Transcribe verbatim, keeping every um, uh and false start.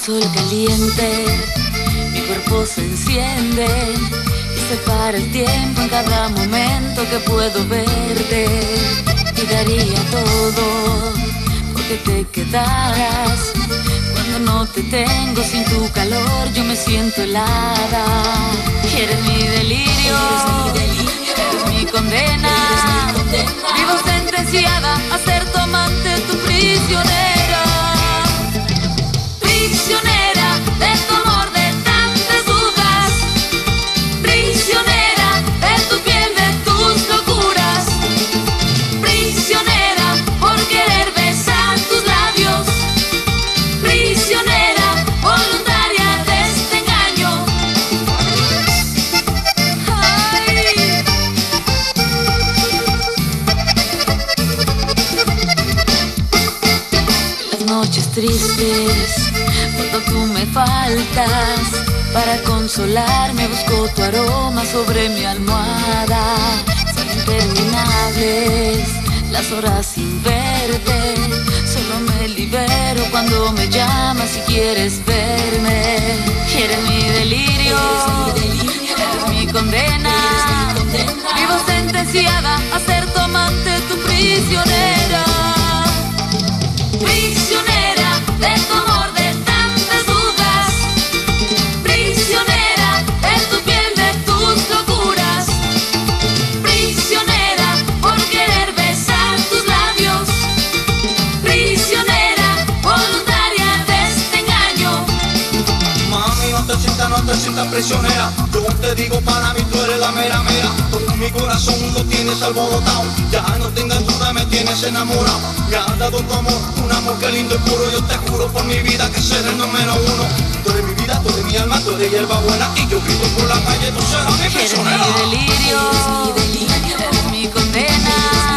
sol caliente, mi cuerpo se enciende y se para el tiempo en cada momento que puedo verte. Y daría todo porque te quedaras. Cuando no te tengo, sin tu calor yo me siento helada. Y eres mi delirio, eres mi condena. Vivo sentenciada a ser tu amante, tu prisionera. Prisionera de tu amor, de tantas dudas. Prisionera de tu piel, de tus locuras. Prisionera por querer besar tus labios. Prisionera voluntaria de este engaño. Ay. Las noches tristes, cuando tú me faltas, para consolarme busco tu aroma sobre mi almohada. Son interminables las horas sin verte, solo me libero cuando me llamas y quieres verme. Y eres mi delirio, eres mi condena. Vivo sentenciada a ser tu amante, tu prisionera. Prisionera de tu amor, de tantas dudas. Prisionera de tu piel, de tus locuras. Prisionera por querer besar tus labios. Prisionera voluntaria de este engaño. Mami, no te sientas, no te sientas prisionera. Yo te digo, para mí tú eres la mera mera. Todo mi corazón lo tienes alborotado. Ya no tengas duda, me tienes enamorado. Me has dado tu amor, un amor que lindo y puro. Yo te juro por mi vida que seré el número uno. Tú eres mi vida, tú eres mi alma, tú eres hierba buena. Y yo grito por la calle, tú serás mi prisionera. Eres mi delirio, eres mi condena.